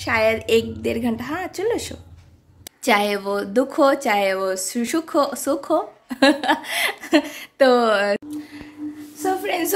शायद 1-1.5 घंटा। हाँ चलो शो, चाहे वो दुख हो चाहे वो सुख हो तो so friends,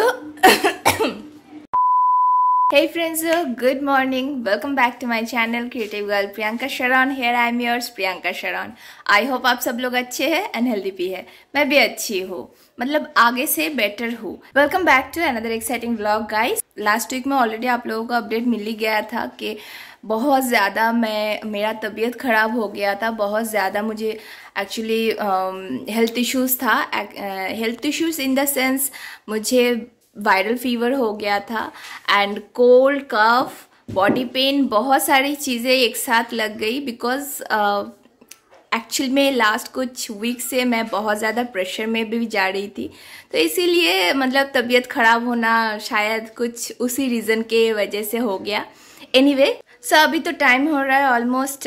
hey friends, good morning, welcome back to my channel creative girl Priyanka Sharon here. I am yours Priyanka Sharon. I hope आप सब लोग अच्छे हैं एंड हेल्दी भी है। मैं भी अच्छी हूँ, मतलब आगे से बेटर हूँ। Welcome back to another exciting vlog guys. Last week में ऑलरेडी आप लोगों को अपडेट मिल ही गया था कि बहुत ज़्यादा मेरा तबीयत ख़राब हो गया था। बहुत ज़्यादा मुझे एक्चुअली हेल्थ इश्यूज़ था। Health issues in the sense मुझे वायरल फीवर हो गया था and cold, cough, body pain, बहुत सारी चीज़ें एक साथ लग गई। बिकॉज एक्चुअल में लास्ट कुछ वीक से मैं बहुत ज़्यादा प्रेशर में भी जा रही थी, तो इसीलिए मतलब तबीयत ख़राब होना शायद कुछ उसी रीज़न के वजह से हो गया। एनीवे सो अभी तो टाइम हो रहा है ऑलमोस्ट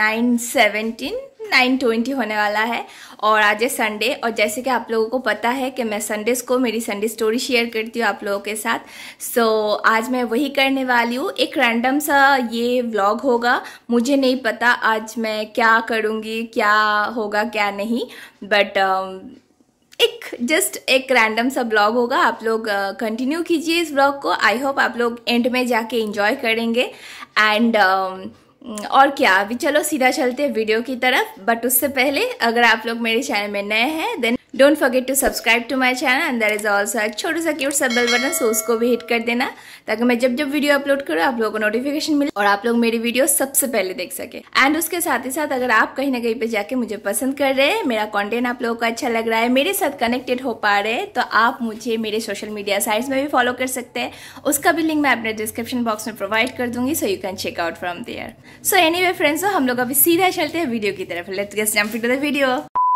9:20 होने वाला है और आज है संडे। और जैसे कि आप लोगों को पता है कि मैं संडेज़ को मेरी संडे स्टोरी शेयर करती हूँ आप लोगों के साथ। सो आज मैं वही करने वाली हूँ। एक रैंडम सा ये व्लॉग होगा, मुझे नहीं पता आज मैं क्या करूँगी, क्या होगा क्या नहीं, बट एक रैंडम सा ब्लॉग होगा। आप लोग कंटिन्यू कीजिए इस ब्लॉग को। आई होप आप लोग एंड में जाके एंजॉय करेंगे एंड और क्या, अभी चलो सीधा चलते हैं वीडियो की तरफ। बट उससे पहले अगर आप लोग मेरे चैनल में नए हैं then don't forget to subscribe to my channel and there is also छोटा सा क्यूट सा बेल बटन, सो उसको भी हिट कर देना ताकि मैं जब जब वीडियो अपलोड करूँ आप लोगों को नोटिफिकेशन मिले और आप लोग मेरी वीडियो सबसे पहले देख सके। एंड उसके साथ ही साथ अगर आप कहीं ना कहीं पे जाके मुझे पसंद कर रहे हैं, मेरा कंटेंट आप लोगों को अच्छा लग रहा है, मेरे साथ कनेक्टेड हो पा रहे हैं, तो आप मुझे मेरे सोशल मीडिया साइट्स में भी फॉलो कर सकते हैं। उसका भी लिंक मैं अपने डिस्क्रिप्शन बॉक्स में प्रोवाइड कर दूंगी, so you can check out from there. So anyway friends, हम लोग अभी सीधा चलते हैं वीडियो की तरफ। Let's get jump into the video.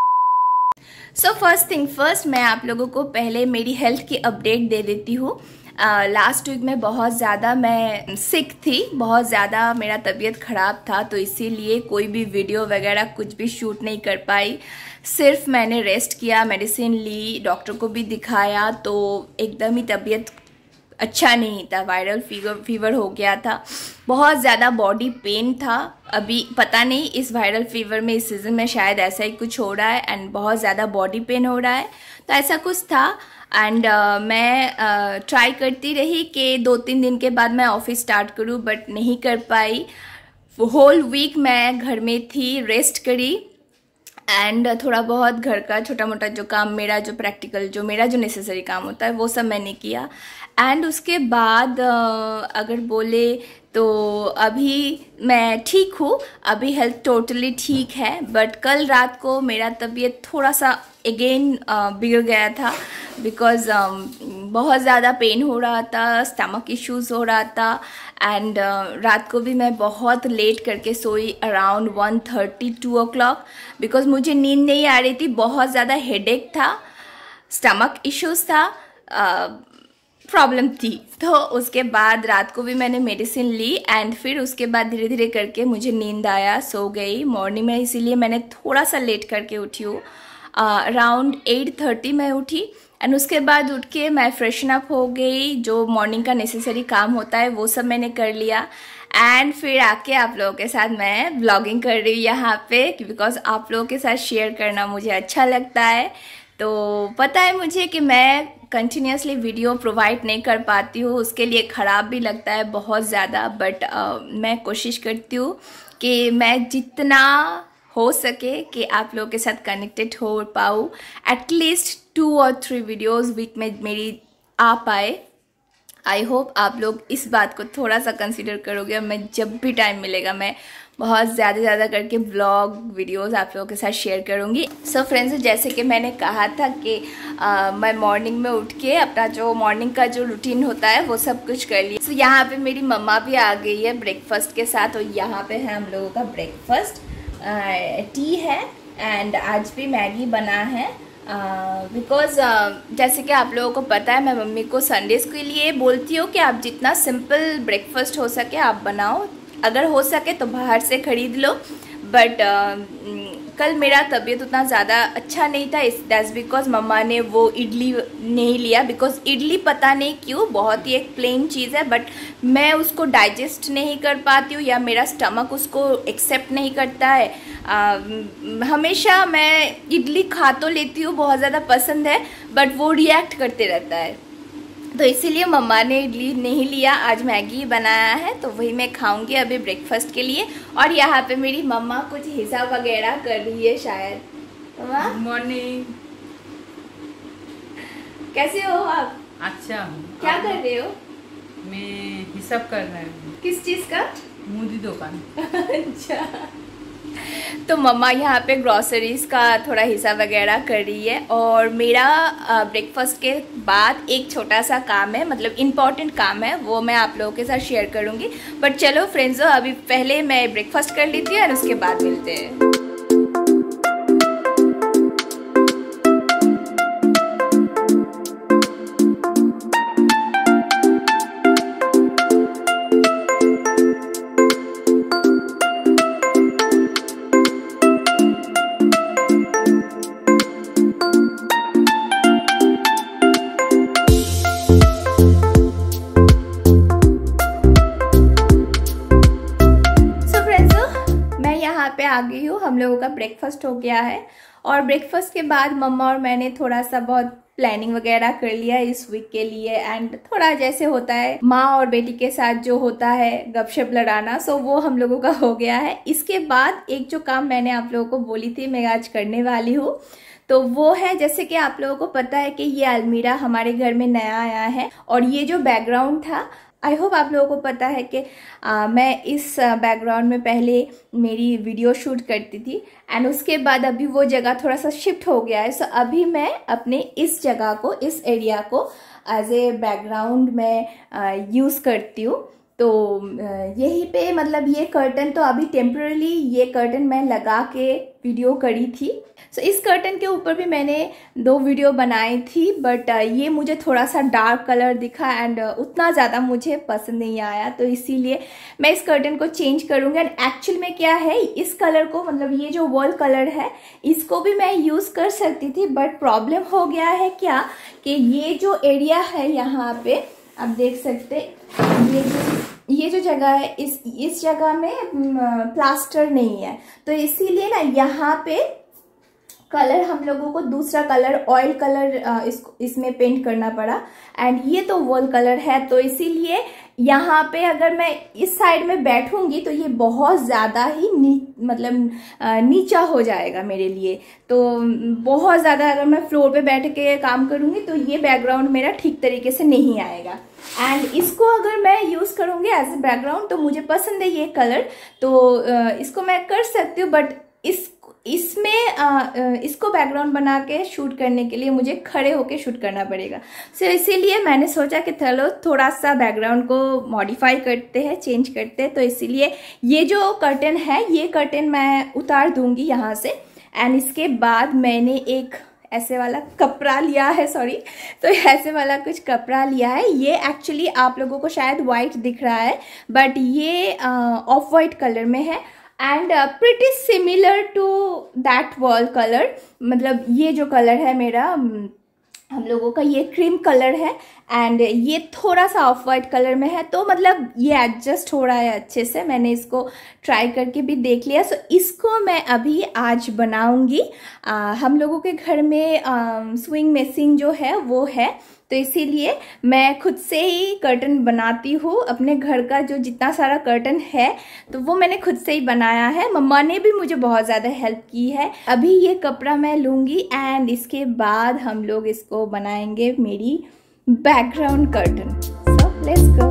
So first thing first, मैं आप लोगों को पहले मेरी हेल्थ की अपडेट दे देती हूँ। लास्ट वीक में बहुत ज़्यादा मैं सिक थी, बहुत ज़्यादा मेरा तबीयत ख़राब था, तो इसीलिए कोई भी वीडियो वगैरह कुछ भी शूट नहीं कर पाई। सिर्फ मैंने रेस्ट किया, मेडिसिन ली, डॉक्टर को भी दिखाया, तो एकदम ही तबीयत अच्छा नहीं था। वायरल फीवर हो गया था, बहुत ज़्यादा बॉडी पेन था। अभी पता नहीं इस वायरल फीवर में इस सीज़न में शायद ऐसा ही कुछ हो रहा है एंड बहुत ज़्यादा बॉडी पेन हो रहा है, तो ऐसा कुछ था। एंड मैं ट्राई करती रही कि 2-3 दिन के बाद मैं ऑफिस स्टार्ट करूं, बट नहीं कर पाई। होल वीक मैं घर में थी, रेस्ट करी एंड थोड़ा बहुत घर का छोटा मोटा जो काम, मेरा जो प्रैक्टिकल, जो मेरा जो नेसेसरी काम होता है वो सब मैंने किया। एंड उसके बाद अगर बोले तो अभी मैं ठीक हूँ, अभी हेल्थ टोटली ठीक है। बट कल रात को मेरा तबीयत थोड़ा सा अगेन बिगड़ गया था बिकॉज बहुत ज़्यादा पेन हो रहा था, स्टमक इश्यूज़ हो रहा था एंड रात को भी मैं बहुत लेट करके सोई, अराउंड 1:30-2 o'clock, बिकॉज मुझे नींद नहीं आ रही थी, बहुत ज़्यादा हेडेक था, स्टमक इश्यूज़ था, प्रॉब्लम थी। तो उसके बाद रात को भी मैंने मेडिसिन ली एंड फिर उसके बाद धीरे धीरे करके मुझे नींद आया, सो गई मॉर्निंग में। इसीलिए मैंने थोड़ा सा लेट करके उठी हूँ, अराउंड 8:30 में उठी एंड उसके बाद उठ के मैं फ्रेशन अप हो गई, जो मॉर्निंग का नेसेसरी काम होता है वो सब मैंने कर लिया एंड फिर आके आप लोगों के साथ मैं व्लॉगिंग कर रही हूँ यहाँ पे, बिकॉज आप लोगों के साथ शेयर करना मुझे अच्छा लगता है। तो पता है मुझे कि मैं कंटिन्यूसली वीडियो प्रोवाइड नहीं कर पाती हूँ, उसके लिए ख़राब भी लगता है बहुत ज़्यादा, बट मैं कोशिश करती हूँ कि मैं जितना हो सके कि आप लोगों के साथ कनेक्टेड हो पाऊँ। एटलीस्ट 2 और 3 वीडियोज़ वीक में मेरी आ पाए। आई होप आप लोग इस बात को थोड़ा सा कंसिडर करोगे। मैं जब भी टाइम मिलेगा मैं बहुत ज़्यादा करके ब्लॉग वीडियोस आप लोगों के साथ शेयर करूँगी। सो फ्रेंड्स, जैसे कि मैंने कहा था कि मैं मॉर्निंग में उठ के अपना जो मॉर्निंग का जो रूटीन होता है वो सब कुछ कर लिया। सो यहाँ पे मेरी मम्मा भी आ गई है ब्रेकफास्ट के साथ, और यहाँ पे है हम लोगों का ब्रेकफास्ट, टी है एंड आज भी मैगी बना है। बिकॉज जैसे कि आप लोगों को पता है, मैं मम्मी को संडेज़ के लिए बोलती हूँ कि आप जितना सिंपल ब्रेकफास्ट हो सके आप बनाओ, अगर हो सके तो बाहर से ख़रीद लो, बट कल मेरा तबीयत उतना ज़्यादा अच्छा नहीं था, दैट्स बिकॉज मम्मा ने वो इडली नहीं लिया, बिकॉज इडली पता नहीं क्यों बहुत ही एक प्लेन चीज़ है, बट मैं उसको डाइजेस्ट नहीं कर पाती हूँ या मेरा स्टमक उसको एक्सेप्ट नहीं करता है। हमेशा मैं इडली खा तो लेती हूँ, बहुत ज़्यादा पसंद है, बट वो रिएक्ट करते रहता है, तो इसीलिए मम्मा ने इडली नहीं लिया। आज मैगी बनाया है तो वही मैं खाऊंगी अभी ब्रेकफास्ट के लिए। और यहाँ पे मेरी मम्मा कुछ हिसाब वगैरह कर रही है शायद। गुड मॉर्निंग, कैसे हो आप? अच्छा हूँ। क्या कर रहे हो? मैं हिसाब कर रहा हूँ। किस चीज़ का? मुदी दुकान। अच्छा, तो मम्मा यहाँ पे ग्रॉसरीज का थोड़ा हिसाब वगैरह कर रही है। और मेरा ब्रेकफास्ट के बाद एक छोटा सा काम है, मतलब इम्पॉर्टेंट काम है, वो मैं आप लोगों के साथ शेयर करूँगी। बट चलो फ्रेंड्सो, अभी पहले मैं ब्रेकफास्ट कर लेती हूँ और उसके बाद मिलते हैं। पे आ गई हूँ, हम लोगों का ब्रेकफास्ट हो गया है। और ब्रेकफास्ट के बाद मम्मा और मैंने थोड़ा सा बहुत प्लानिंग वगैरह कर लिया इस वीक के लिए। एंड थोड़ा जैसे होता है माँ और बेटी के साथ जो होता है गपशप लड़ाना, सो वो हम लोगों का हो गया है। इसके बाद एक जो काम मैंने आप लोगों को बोली थी मैं आज करने वाली हूँ, तो वो है, जैसे कि आप लोगों को पता है कि ये अलमीरा हमारे घर में नया आया है। और ये जो बैकग्राउंड था, आई होप आप लोगों को पता है कि मैं इस बैकग्राउंड में पहले मेरी वीडियो शूट करती थी, एंड उसके बाद अभी वो जगह थोड़ा सा शिफ्ट हो गया है। सो अभी मैं अपने इस जगह को, इस एरिया को एज ए बैकग्राउंड में यूज़ करती हूँ। तो यहीं पे, मतलब ये कर्टन तो अभी टेम्पररी ये कर्टन मैं लगा के वीडियो करी थी। सो इस कर्टन के ऊपर भी मैंने 2 वीडियो बनाई थी, बट ये मुझे थोड़ा सा डार्क कलर दिखा एंड उतना ज़्यादा मुझे पसंद नहीं आया, तो इसीलिए मैं इस कर्टन को चेंज करूँगी। एंड एक्चुअल में क्या है, इस कलर को, मतलब ये जो वॉल कलर है, इसको भी मैं यूज़ कर सकती थी, बट प्रॉब्लम हो गया है क्या कि ये जो एरिया है यहाँ पे आप देख सकते, ये जो जगह है, इस जगह में प्लास्टर नहीं है, तो इसीलिए ना यहाँ पे कलर हम लोगों को दूसरा कलर, ऑयल कलर इसमें पेंट करना पड़ा। एंड ये तो वॉल कलर है, तो इसीलिए यहाँ पे अगर मैं इस साइड में बैठूंगी तो ये बहुत ज़्यादा ही मतलब नीचा हो जाएगा मेरे लिए। तो बहुत ज़्यादा अगर मैं फ्लोर पे बैठ के काम करूँगी तो ये बैकग्राउंड मेरा ठीक तरीके से नहीं आएगा। एंड इसको अगर मैं यूज़ करूँगी एज ए बैकग्राउंड, तो मुझे पसंद है ये कलर, तो इसको मैं कर सकती हूँ। बट इसमें इसको बैकग्राउंड बना के शूट करने के लिए मुझे खड़े होके शूट करना पड़ेगा। सो इसीलिए मैंने सोचा कि चलो थोड़ा सा बैकग्राउंड को मॉडिफाई करते हैं, चेंज करते हैं। तो इसीलिए ये जो कर्टन है, ये कर्टन मैं उतार दूंगी यहाँ से। एंड इसके बाद मैंने एक ऐसे वाला कपड़ा लिया है, सॉरी, तो ऐसे वाला कुछ कपड़ा लिया है। ये एक्चुअली आप लोगों को शायद वाइट दिख रहा है, बट ये ऑफ वाइट कलर में है and pretty similar to that wall colour. मतलब ये जो कलर है मेरा, हम लोगों का ये क्रीम कलर है एंड ये थोड़ा सा ऑफ वाइट कलर में है, तो मतलब ये एडजस्ट हो रहा है अच्छे से। मैंने इसको ट्राई करके भी देख लिया। सो इसको मैं अभी आज बनाऊंगी। हम लोगों के घर में स्विंग मशीन जो है वो है, तो इसीलिए मैं खुद से ही कर्टन बनाती हूँ। अपने घर का जो जितना सारा कर्टन है तो वो मैंने खुद से ही बनाया है। मम्मा ने भी मुझे बहुत ज़्यादा हेल्प की है। अभी ये कपड़ा मैं लूँगी एंड इसके बाद हम लोग इसको बनाएंगे मेरी background curtain. So let's go.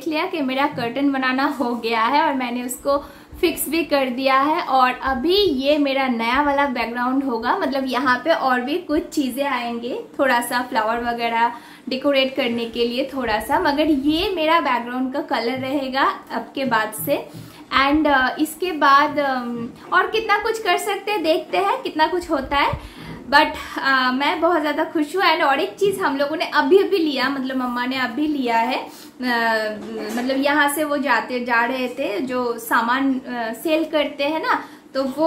देख लिया कि मेरा कर्टन बनाना हो गया है और मैंने उसको फिक्स भी कर दिया है। और अभी ये मेरा नया वाला बैकग्राउंड होगा, मतलब यहाँ पे और भी कुछ चीज़ें आएंगे, थोड़ा सा फ्लावर वगैरह डेकोरेट करने के लिए थोड़ा सा, मगर ये मेरा बैकग्राउंड का कलर रहेगा अब के बाद से। एंड इसके बाद और कितना कुछ कर सकते हैं, देखते हैं कितना कुछ होता है। बट मैं बहुत ज़्यादा खुश हूँ। एंड और एक चीज़ हम लोगों ने अभी लिया, मतलब मम्मा ने अभी लिया है, मतलब यहाँ से वो जा रहे थे जो सामान सेल करते हैं ना, तो वो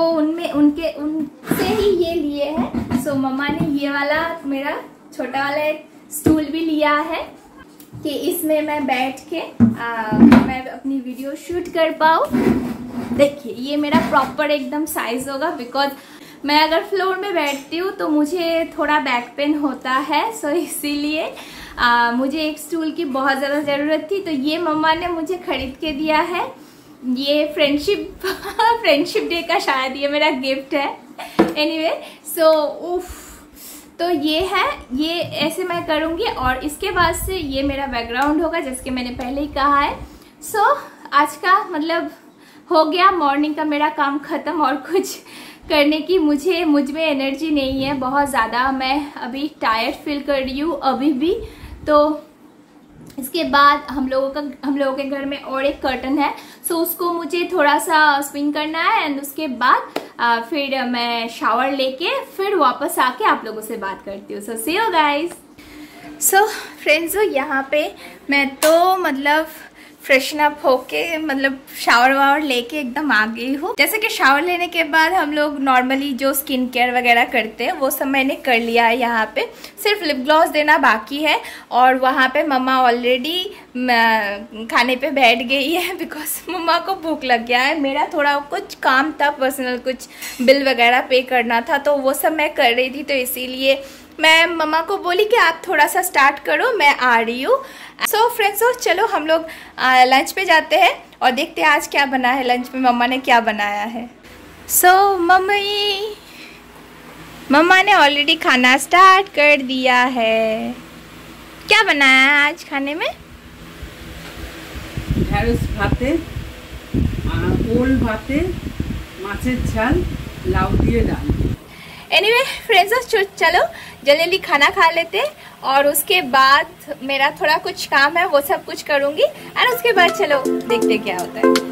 उनसे ही ये लिए हैं। सो मम्मा ने ये वाला मेरा छोटा वाला एक स्टूल भी लिया है कि इसमें मैं बैठ के मैं अपनी वीडियो शूट कर पाऊँ। देखिए ये मेरा प्रॉपर एकदम साइज होगा, बिकॉज मैं अगर फ्लोर में बैठती हूँ तो मुझे थोड़ा बैक पेन होता है। सो इसीलिए मुझे एक स्टूल की बहुत ज़्यादा ज़रूरत थी, तो ये मम्मा ने मुझे खरीद के दिया है। ये फ्रेंडशिप डे का शायद ये मेरा गिफ्ट है। एनीवे सो तो ये है, ये ऐसे मैं करूँगी और इसके बाद से ये मेरा बैकग्राउंड होगा, जैसे कि मैंने पहले ही कहा है। सो आज का मतलब हो गया, मॉर्निंग का मेरा काम ख़त्म और कुछ करने की मुझ में एनर्जी नहीं है बहुत ज़्यादा। मैं अभी टायर्ड फील कर रही हूँ अभी भी। तो इसके बाद हम लोगों के घर में और एक कर्टन है, सो उसको मुझे थोड़ा सा स्विंग करना है। एंड उसके बाद फिर मैं शावर लेके फिर वापस आके आप लोगों से बात करती हूँ। So see you guys. So friends, यहाँ पे मैं तो मतलब फ्रेशन अप होके मतलब शावर वावर लेके एकदम आ गई हूँ। जैसे कि शावर लेने के बाद हम लोग नॉर्मली जो स्किन केयर वगैरह करते हैं वो सब मैंने कर लिया है। यहाँ पे सिर्फ लिप ग्लॉस देना बाकी है और वहाँ पे मम्मा ऑलरेडी खाने पे बैठ गई है, बिकॉज मम्मा को भूख लग गया है। मेरा थोड़ा कुछ काम था पर्सनल, कुछ बिल वगैरह पे करना था, तो वो सब मैं कर रही थी। तो इसीलिए मैं मम्मा को बोली कि आप थोड़ा सा स्टार्ट करो, मैं आ रही हूँ। सो फ्रेंड्स, चलो हम लोग लंच पे जाते हैं और देखते हैं आज क्या बना है लंच में, मम्मा ने क्या बनाया है। सो मम्मा ने ऑलरेडी खाना स्टार्ट कर दिया है। क्या बनाया है आज खाने में? ঢেঁড়স ভাতে, ওল ভাতে, মাছের ঝাল, লাউ দিয়ে ডাল। एनीवे फ्रेंड्स, चलो जल्दी खाना खा लेते और उसके बाद मेरा थोड़ा कुछ काम है वो सब कुछ करूँगी। और उसके बाद चलो देखते क्या होता है।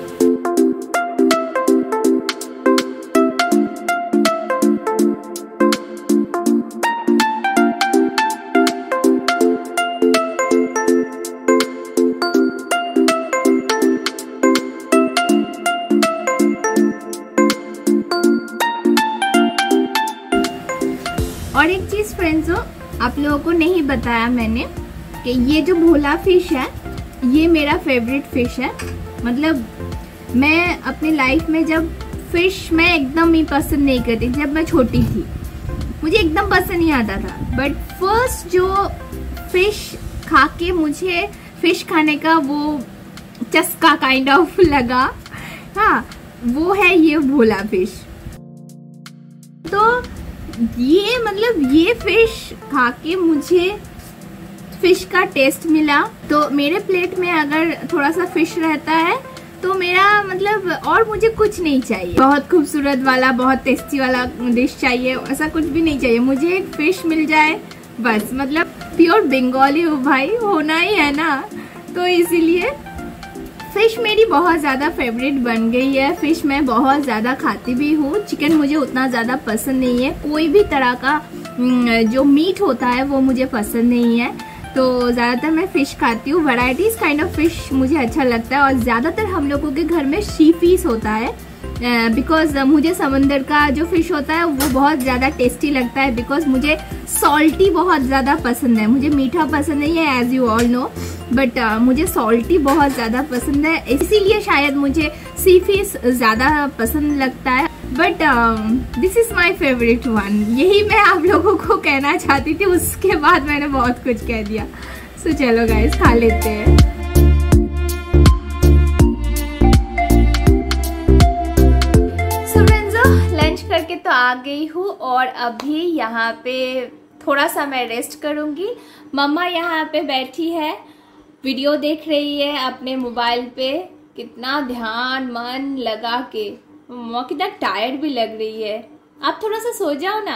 और एक चीज़ फ्रेंड्स, आप लोगों को नहीं बताया मैंने कि ये जो भोला फिश है ये मेरा फेवरेट फिश है। मतलब मैं अपनी लाइफ में जब फिश मैं एकदम ही पसंद नहीं करती, जब मैं छोटी थी मुझे एकदम पसंद नहीं आता था, बट फर्स्ट जो फिश खा के मुझे फिश खाने का वो चस्का काइंड ऑफ लगा, हाँ वो है ये भोला फिश। तो ये मतलब ये फिश खा के मुझे फिश का टेस्ट मिला। तो मेरे प्लेट में अगर थोड़ा सा फिश रहता है तो मेरा मतलब और मुझे कुछ नहीं चाहिए, बहुत खूबसूरत वाला बहुत टेस्टी वाला डिश चाहिए, ऐसा कुछ भी नहीं चाहिए। मुझे एक फिश मिल जाए बस, मतलब प्योर बंगाली हो भाई, होना ही है ना। तो इसीलिए फिश मेरी बहुत ज़्यादा फेवरेट बन गई है। फिश मैं बहुत ज़्यादा खाती भी हूँ। चिकन मुझे उतना ज़्यादा पसंद नहीं है, कोई भी तरह का जो मीट होता है वो मुझे पसंद नहीं है। तो ज़्यादातर मैं फ़िश खाती हूँ, वैराइटीज़ काइंड ऑफ फिश मुझे अच्छा लगता है। और ज़्यादातर हम लोगों के घर में सी फिश होता है, बिकॉज मुझे समंदर का जो फिश होता है वो बहुत ज़्यादा टेस्टी लगता है। बिकॉज मुझे सॉल्टी बहुत ज़्यादा पसंद है, मुझे मीठा पसंद नहीं है as you all know, but मुझे सॉल्टी बहुत ज़्यादा पसंद है, इसीलिए शायद मुझे सी फिश ज़्यादा पसंद लगता है। But this is my favourite one, यही मैं आप लोगों को कहना चाहती थी। उसके बाद मैंने बहुत कुछ कह दिया। सो चलो गाइस खा लेते हैं। करके तो आ गई हूँ और अभी यहाँ पे थोड़ा सा मैं रेस्ट करूँगी। मम्मा यहाँ पे बैठी है वीडियो देख रही है अपने मोबाइल पे, कितना ध्यान मन लगा के। मम्मा कितना टायर्ड भी लग रही है, आप थोड़ा सा सो जाओ ना।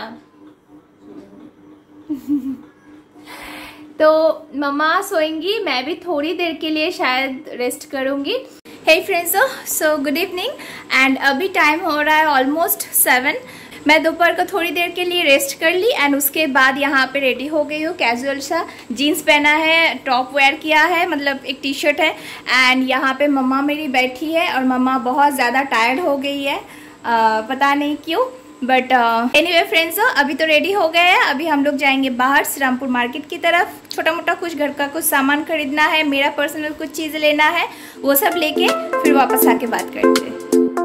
तो मम्मा सोएंगी, मैं भी थोड़ी देर के लिए शायद रेस्ट करूंगी। Hey friends, so good evening and अभी टाइम हो रहा है ऑलमोस्ट 7। मैं दोपहर को थोड़ी देर के लिए रेस्ट कर ली एंड उसके बाद यहाँ पे रेडी हो गई हूँ। कैजुअल सा जीन्स पहना है, टॉप वेयर किया है, मतलब एक टी शर्ट है एंड यहाँ पे मम्मा मेरी बैठी है और मम्मा बहुत ज़्यादा टायर्ड हो गई है, पता नहीं क्यों, बट एनीवे फ्रेंड्स, अभी तो रेडी हो गए हैं। अभी हम लोग जाएंगे बाहर श्रीरामपुर मार्केट की तरफ, छोटा मोटा कुछ घर का कुछ सामान खरीदना है, मेरा पर्सनल कुछ चीज़ लेना है, वो सब लेके फिर वापस आके बात करते हैं।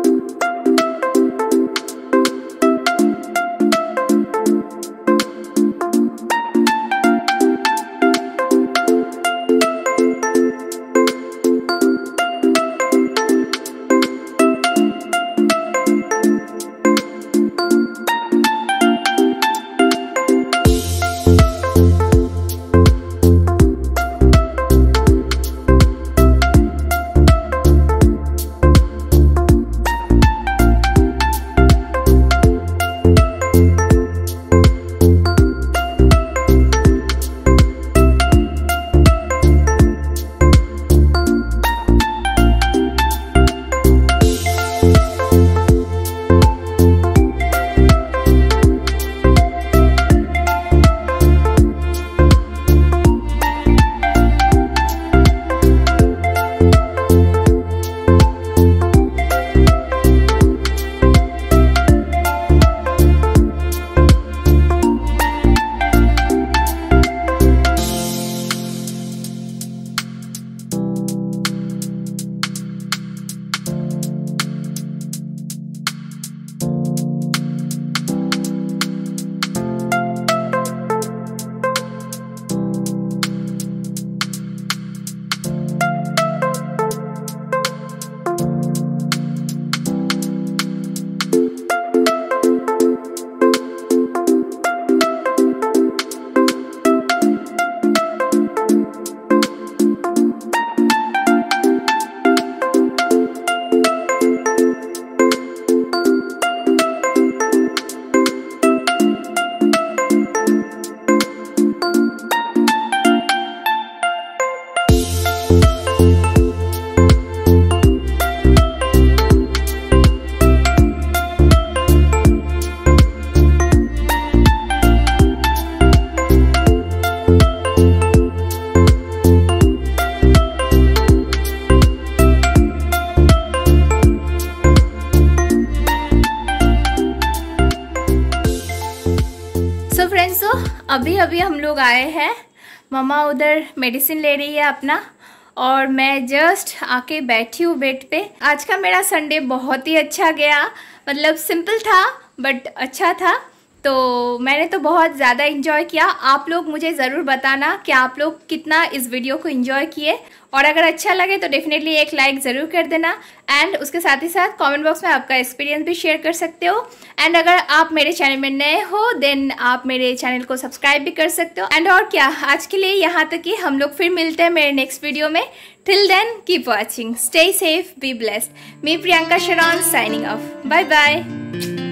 अभी हम लोग आए हैं, मम्मा उधर मेडिसिन ले रही है अपना और मैं जस्ट आके बैठी हूँ बेड पे। आज का मेरा संडे बहुत ही अच्छा गया, मतलब सिंपल था बट अच्छा था, तो मैंने तो बहुत ज़्यादा इन्जॉय किया। आप लोग मुझे ज़रूर बताना कि आप लोग कितना इस वीडियो को इन्जॉय किए, और अगर अच्छा लगे तो डेफिनेटली एक लाइक ज़रूर कर देना एंड उसके साथ ही साथ कमेंट बॉक्स में आपका एक्सपीरियंस भी शेयर कर सकते हो। एंड अगर आप मेरे चैनल में नए हो देन आप मेरे चैनल को सब्सक्राइब भी कर सकते हो। एंड और क्या, आज के लिए यहाँ तक कि हम लोग फिर मिलते हैं मेरे नेक्स्ट वीडियो में। Till then keep watching, stay safe, be blessed. Me Priyanka Sharan signing of, bye bye.